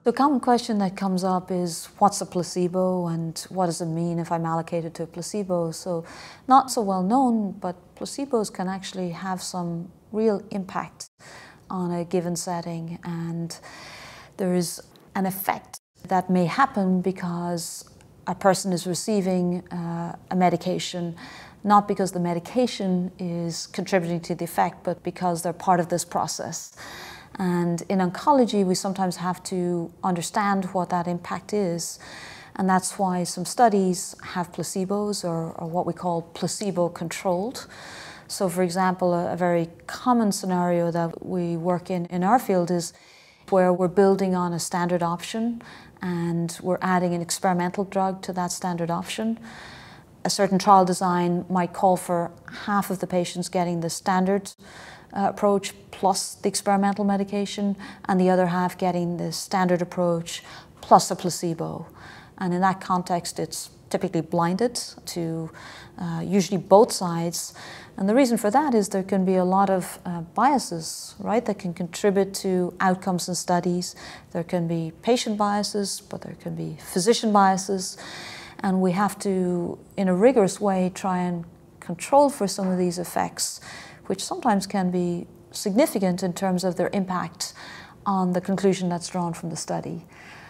The common question that comes up is, what's a placebo and what does it mean if I'm allocated to a placebo? So not so well known, but placebos can actually have some real impact on a given setting, and there is an effect that may happen because a person is receiving a medication, not because the medication is contributing to the effect, but because they're part of this process. And in oncology, we sometimes have to understand what that impact is. And that's why some studies have placebos, or what we call placebo-controlled. So for example, a very common scenario that we work in our field is where we're building on a standard option and we're adding an experimental drug to that standard option. A certain trial design might call for half of the patients getting the standard approach plus the experimental medication, and the other half getting the standard approach plus a placebo. And in that context, it's typically blinded to usually both sides. And the reason for that is there can be a lot of biases, right, that can contribute to outcomes in studies. There can be patient biases, but there can be physician biases. And we have to, in a rigorous way, try and control for some of these effects, which sometimes can be significant in terms of their impact on the conclusion that's drawn from the study.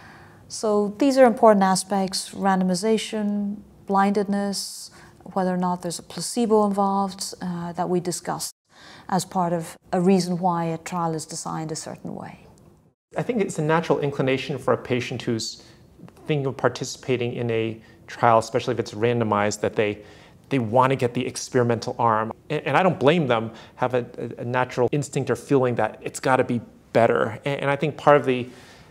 So these are important aspects: randomization, blindedness, whether or not there's a placebo involved, that we discussed as part of a reason why a trial is designed a certain way. I think it's a natural inclination for a patient who's thinking of participating in a trial, especially if it's randomized, that they want to get the experimental arm. And I don't blame them, have a natural instinct or feeling that it's got to be better. And I think part of the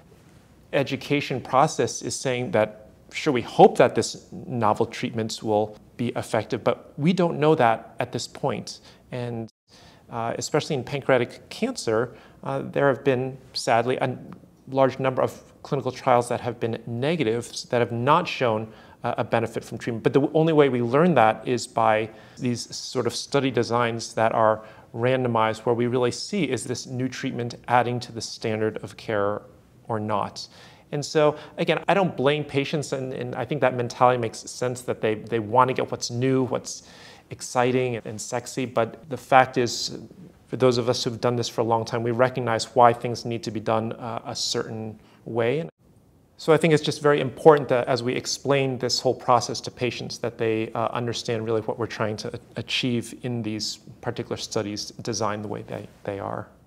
education process is saying that, sure, we hope that this novel treatments will be effective, but we don't know that at this point. And especially in pancreatic cancer, there have been, sadly, a large number of clinical trials that have been negative, that have not shown a benefit from treatment. But the only way we learn that is by these sort of study designs that are randomized, where we really see, is this new treatment adding to the standard of care or not? And so, again, I don't blame patients, and I think that mentality makes sense, that they want to get what's new, what's exciting and sexy. But the fact is, for those of us who've done this for a long time, we recognize why things need to be done a certain way. So I think it's just very important that as we explain this whole process to patients, that they understand really what we're trying to achieve in these particular studies designed the way they are.